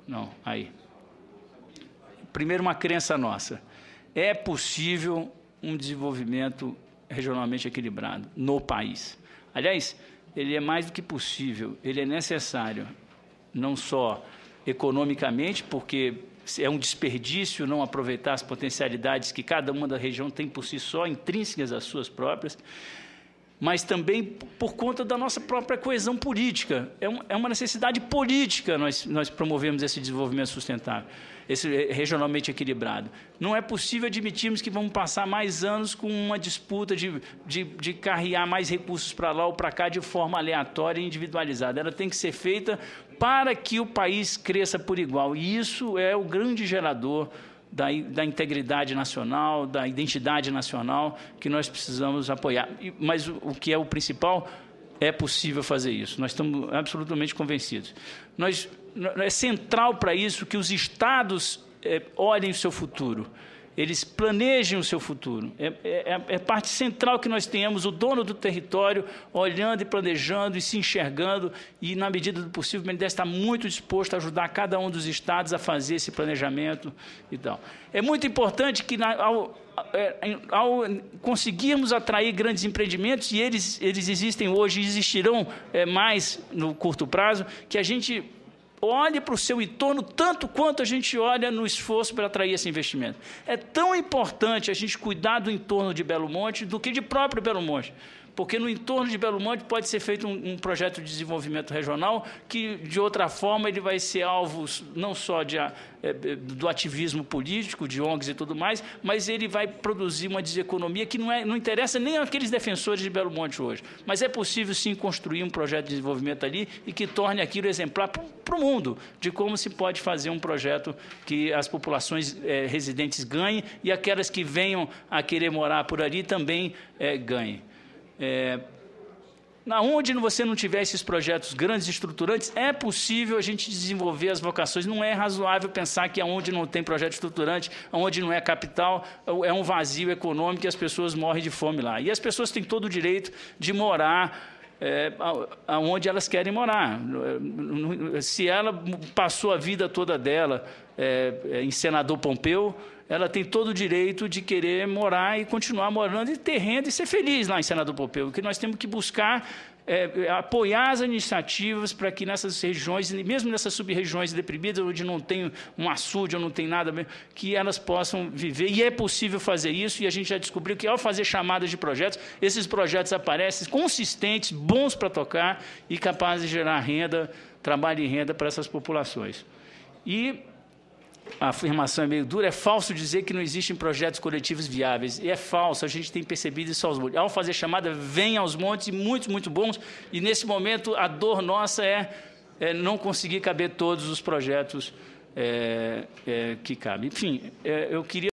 Não, aí. Primeiro, uma crença nossa. É possível um desenvolvimento regionalmente equilibrado no país. Aliás, ele é mais do que possível, ele é necessário, não só economicamente, porque é um desperdício não aproveitar as potencialidades que cada uma da região tem por si só, intrínsecas às suas próprias, mas também por conta da nossa própria coesão política. É uma necessidade política nós promovemos esse desenvolvimento sustentável, esse regionalmente equilibrado. Não é possível admitirmos que vamos passar mais anos com uma disputa de carrear mais recursos para lá ou para cá de forma aleatória e individualizada. Ela tem que ser feita para que o país cresça por igual. E isso é o grande gerador da integridade nacional, da identidade nacional que nós precisamos apoiar. Mas o que é o principal, é possível fazer isso. Nós estamos absolutamente convencidos. É central para isso que os estados olhem o seu futuro, eles planejem o seu futuro. É parte central que nós tenhamos o dono do território olhando e planejando e se enxergando e, na medida do possível, o BNDES está muito disposto a ajudar cada um dos estados a fazer esse planejamento e tal. É muito importante que, ao conseguirmos atrair grandes empreendimentos, e eles existem hoje e existirão mais no curto prazo, que a gente olhe para o seu entorno tanto quanto a gente olha no esforço para atrair esse investimento. É tão importante a gente cuidar do entorno de Belo Monte do que de próprio Belo Monte, porque no entorno de Belo Monte pode ser feito um projeto de desenvolvimento regional que, de outra forma, ele vai ser alvo não só do ativismo político, de ONGs e tudo mais, mas ele vai produzir uma deseconomia que não interessa nem àqueles defensores de Belo Monte hoje. Mas é possível, sim, construir um projeto de desenvolvimento ali e que torne aquilo exemplar para o mundo, de como se pode fazer um projeto que as populações residentes ganhem e aquelas que venham a querer morar por ali também ganhem. Onde você não tiver esses projetos grandes e estruturantes, é possível a gente desenvolver as vocações. Não é razoável pensar que onde não tem projeto estruturante, onde não é capital, é um vazio econômico e as pessoas morrem de fome lá. E as pessoas têm todo o direito de morar aonde elas querem morar. Se ela passou a vida toda dela em Senador Pompeu, ela tem todo o direito de querer morar e continuar morando e ter renda e ser feliz lá em Senador Pompeu. O que nós temos que buscar apoiar as iniciativas para que nessas regiões, mesmo nessas sub-regiões deprimidas, onde não tem um açude, onde não tem nada, que elas possam viver. E é possível fazer isso, e a gente já descobriu que, ao fazer chamadas de projetos, esses projetos aparecem consistentes, bons para tocar e capazes de gerar renda, trabalho e renda para essas populações. E a afirmação é meio dura, é falso dizer que não existem projetos coletivos viáveis. E é falso, a gente tem percebido isso aos montes. Ao fazer chamada, vem aos montes, muitos, muito bons, e nesse momento a dor nossa é não conseguir caber todos os projetos que cabem. Enfim, eu queria